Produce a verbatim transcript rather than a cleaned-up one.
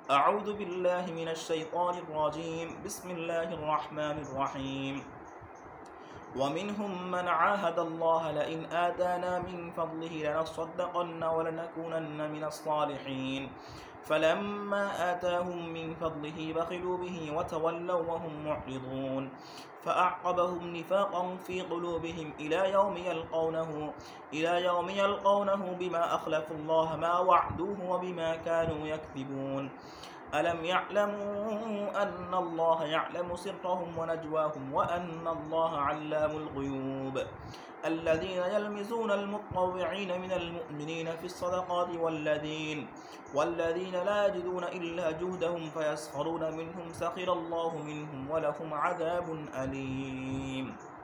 أعوذ بالله من الشيطان الرجيم. بسم الله الرحمن الرحيم. ومنهم من عاهد الله لئن آتانا من فضله لنصدقن ولنكونن من الصالحين فلما آتاهم من فضله بخلوا به وتولوا وهم معرضون فأعقبهم نفاقا في قلوبهم إلى يوم يلقونه إلى يوم يلقونه بما أخلفوا الله ما وعدوه وبما كانوا يكذبون. ألم يعلموا أن الله يعلم سرهم ونجواهم وأن الله علام الغيوب. الذين يلمزون المطوعين من المؤمنين في الصدقات والذين والذين لا يجدون إلا جهدهم فيسخرون منهم سخر الله منهم ولهم عذاب أليم.